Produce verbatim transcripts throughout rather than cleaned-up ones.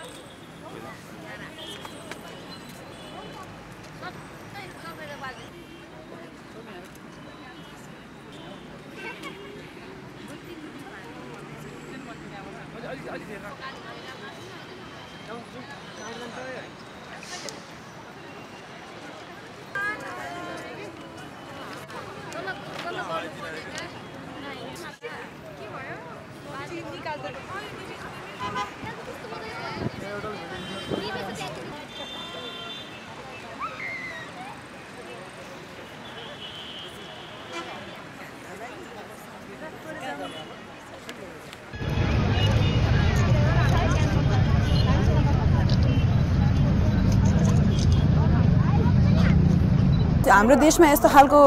हाम्रो देशमा यस्तो खालको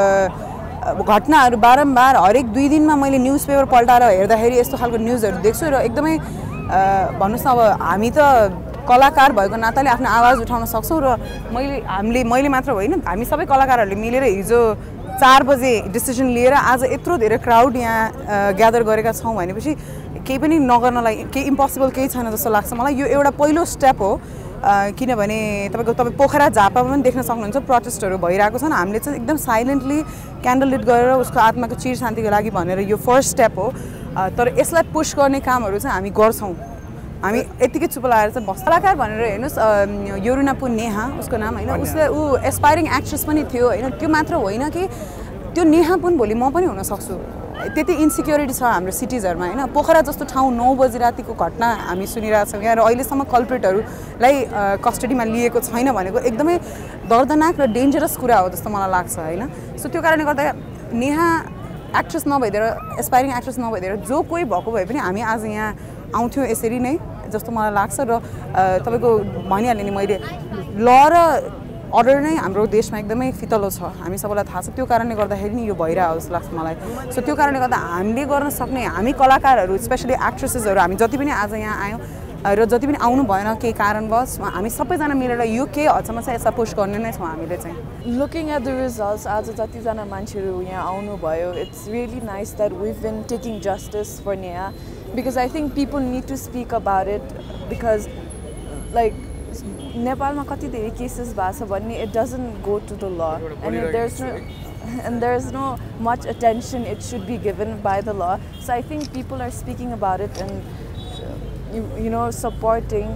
घटनाहरू बारम्बार हरेक दुई दिनमा मैले न्यूज पेपर पल्टाएर हेर्दाखेरि यस्तो खालको न्यूजहरू देख्छु र एकदमै भन्नुस् न अब हामी त कलाकार भएको नाताले आफ्नो आवाज उठाउन सक्छौं र मैले हामीले मैले मात्र होइन हामी सबै कलाकारहरूले मिलेर हिजो चार बजे डिसिजन लिएर आज यत्रो धेरै क्राउड यहाँ ग्यादर गरेका छौं भनेपछि केही पनि नगर्नलाई केही इम्पोसिबल केही छैन जस्तो लाग्छ मलाई। यो एउटा पहिलो स्टेप हो किनभने तपाईको तपाई पोखरा झापामा पनि देख्न सक्नुहुन्छ प्रोटेस्टहरू भइरहेको छन्। हामीले चाहिँ एकदम साइलेन्टली क्यान्डल लिट गरेर उसको आत्माको चिर शान्तिको लागि भनेर यो फर्स्ट स्टेप हो। तर यसलाई पुश गर्ने कामहरू चाहिँ हामी गर्छौं। हामी यतिकै चुप लागेर चाहिँ बस कलाकार भनेर हेर्नुस् योरुनापु नेहा उसको नाम हैन उसले उ एस्पायरिङ एक्ट्रेस पनि थियो हैन। त्यो मात्र होइन कि त्यो नेहा पनि भोलि म पनि हुन सक्छु। त्यति इन्सिक्युरिटी छ हाम्रो सिटिजहरुमा हैन। पोखरा जस्तो ठाउँ नौ बजे रातिको घटना हामी सुनिरहेछौं यहाँ र अहिलेसम्म कल्प्रिटहरुलाई कस्टडीमा लिएको छैन भनेको एकदमै दर्दनाक र डेन्जरस कुरा हो जस्तो मलाई लाग्छ हैन। सो त्यो कारणले गर्दा नेहा एक्ट्रेस नभइदिएर एस्पायरिङ एक्ट्रेस नभइदिएर जो कोही भएको भए पनि हामी आज यहाँ आउँथ्यौं यसरी नै जस्तो मलाई लाग्छ। र तपाईको भनिहालेँ नि मैले ल र अर्डर नै हाम्रो देशमा एकदमै फितलो छ हामी सबैलाई थाहा छ। त्यो कारणले गर्दाखेरि नि यो भइरहेको जस्तो लाग्छ मलाई। सो त्यो कारणले गर्दा हामीले गर्न सक्ने हामी कलाकारहरू स्पेशली एक्ट्रेसेसहरू हामी जति पनि आज यहाँ आयौं र जति पनि आउनु भएन केही कारणवश हामी सबैजना मिलेर यो के हदसम्म चाहिँ यसलाई पुश गर्ने नै छौं हामीले चाहिँ। लुकिङ एट द रिजल्ट्स आज जतिजना मान्छेहरू यहाँ आउनु भयो it's really nice that we have been taking justice for Neha because I think people need to speak about it because like नेपालमा कति धेरै केसेस भएको छ भन्ने it doesn't go to the law and there is no and there is no much attention it should be given by the law. So I think people are speaking about it and uh, you, you know supporting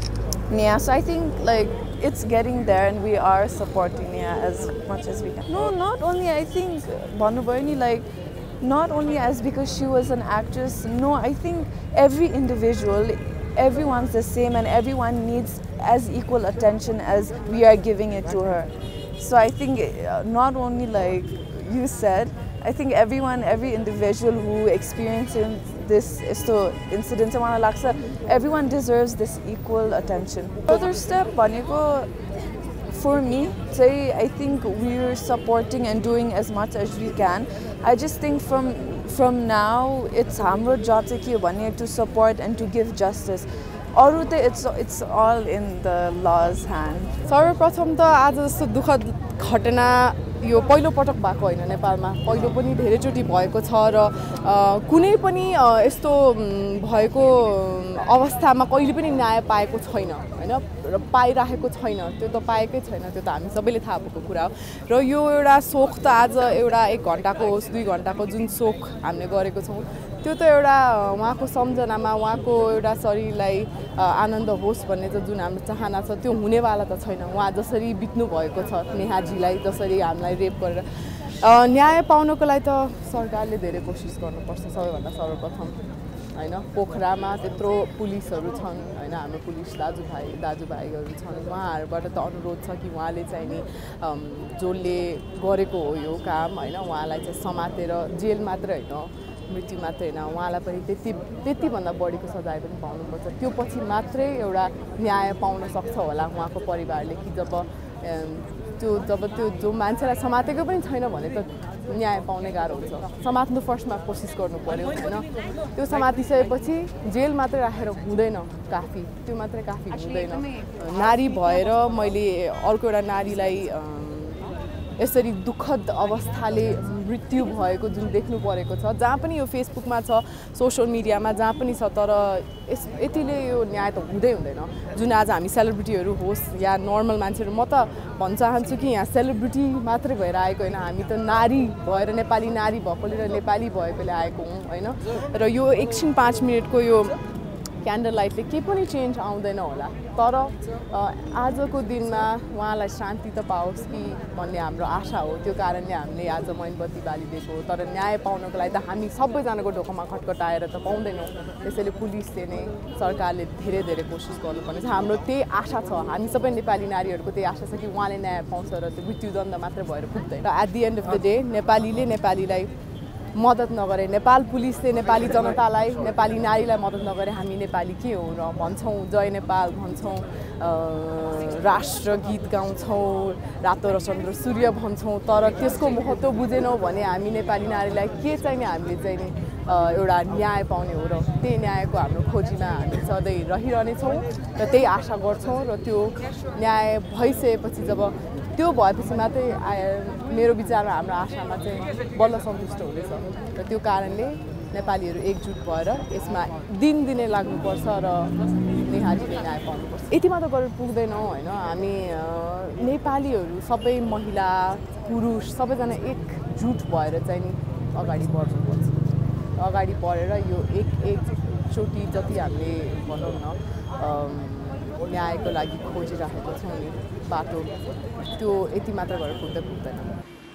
Neha. So I think like it's getting there and we are supporting Neha as much as we can. No, not only I think Bhanu Bhayo like not only as because she was an actress. No, I think every individual, everyone's the same and everyone needs as equal attention as we are giving it to her. So I think uh, not only like you said, I think everyone, every individual who experiences this incident, everyone deserves this equal attention. Further step, for me, say I think we're supporting and doing as much as we can. I just think from from now, it's our job to support and to give justice. Or it's it's all in the law's hand. सर्वप्रथम त आज जस्तो दुःखद घटना यो पहिलो पटक भएको हैन नेपालमा पहिलो पनि धेरैचोटी भएको छ र कुनै पनि यस्तो भएको अवस्थामा कहिले पनि न्याय पाएको छैन हैन र पाइराखेको छैन त्यो त पाएकै छैन त्यो त हामी सबैले थाहा भएको कुरा हो र यो एउटा शोक त आज एउटा एक घण्टाको होस् दुई घण्टाको जुन शोक हामीले गरेको छौं त्यो त एउटा उहाँको सम्झनामा उहाँको एउटा शरीरलाई आनन्द होस् भन्ने त जुन हाम्रो चाहना छ त्यो हुनेवाला त छैन उहाँ जसरी बित्नु भएको छ नेहाजीलाई जसरी हामीलाई रेप गरेर न्याय पाउनको लागि त सरकारले धेरै कोसिस गर्नुपर्छ सबैभन्दा सर्वप्रथम हैन पोखरामा त्यत्रो पुलिसहरू छन् हैन हाम्रो पुलिस दाजुभाइ दाजुभाइहरू छन् उहाँहरुबाट त अनुरोध छ कि उहाँले चाहिँ नि जसले गरेको हो यो काम हैन उहाँलाई चाहिँ समातेर जेल मात्र हैन मृत्यु मात्र हैन उहाँलाई पनि त्यति त्यति भन्दा बढीको सजाय पनि पाउनुपर्छ त्यो पछि मात्रै एउटा न्याय पाउन सक्छ होला उहाँको परिवारले कि जब त्यो जब त्यो जो मान्छेलाई समातेको पनि छैन भने त न्याय पाउने गाह्रो हुन्छ समात्नु फर्स्टमा कोसिस गर्नु पर्यो हैन त्यो समातिसकेपछि जेल मात्रै राखेर हुँदैन काफी त्यो मात्रै काफी हुँदैन नारी भएर मैले अर्को एउटा नारीलाई यसरी दुःखद अवस्थाले मृत्यु भएको जुन देख्नु परेको छ, जहाँ पनि यो फेसबुकमा छ, सोसियल मिडियामा जहाँ पनि छ, तर यस यतिले यो न्याय त हुँदै हुँदैन। जुन आज हामी सेलिब्रिटीहरू होस् या नर्मल मान्छेहरू, म त भन्न चाहन्छु कि यहाँ सेलिब्रिटी मात्रै भएर आएको होइन, हामी त नारी भएर, नेपाली नारी भएकोले र नेपाली भएकोले आएको हौँ होइन। र यो एकछिन पाँच मिनटको यो क्यान्डल लाइटले केही पनि चेन्ज आउँदैन होला, तर आजको दिनमा उहाँलाई शान्ति त पाओस् कि भन्ने हाम्रो आशा हो। त्यो कारणले हामीले आज मैनबत्ती बालिदिएको हो। तर न्याय पाउनको लागि त हामी सबैजनाको ढोकामा खटखटाएर त पाउँदैनौँ। त्यसैले पुलिसले नै, सरकारले धेरै धेरै कोसिस गर्नुपर्ने छ। हाम्रो त्यही आशा छ, हामी सबै नेपाली नारीहरूको त्यही आशा छ कि उहाँले न्याय पाउँछ र त्यो मृत्युदण्ड मात्रै भएर पुग्दैन। र at the end of the day नेपालीले नेपालीलाई मद्दत नगरे, नेपाल पुलिसले नेपाली जनतालाई, नेपाली नारीलाई मद्दत नगरे हामी नेपाली के हो र भन्छौँ जय नेपाल भन्छौँ, राष्ट्र गीत गाउँछौँ, रातो र चन्द्र सूर्य भन्छौँ, तर त्यसको महत्त्व बुझेनौँ भने हामी नेपाली नारीलाई के चाहिने, हामीले चाहिने एउटा न्याय पाउने हो। र त्यही न्यायको हाम्रो खोजीमा हामी सधैँ रहिरहनेछौँ र त्यही आशा गर्छौँ। र त्यो न्याय भइसकेपछि, जब त्यो भएपछि मात्रै मेरो विचारमा हाम्रो आशामा चाहिँ बल्ल सन्तुष्ट हुनेछ। र त्यो कारणले नेपालीहरू एकजुट भएर यसमा दिनदिनै लाग्नुपर्छ र नेहारीले न्याय पाउनुपर्छ। यति मात्र गरेर पुग्दैनौँ होइन, हामी नेपालीहरू सबै महिला पुरुष सबैजना एकजुट भएर चाहिँ नि अगाडि बढ्नुपर्छ। अगाडि बढेर यो एक एकचोटि जति हामीले भनौँ न न्यायको लागि खोजिराखेको छौँ नि बाटो, त्यो यति मात्र गरेर पुग्दै पुग्दैन।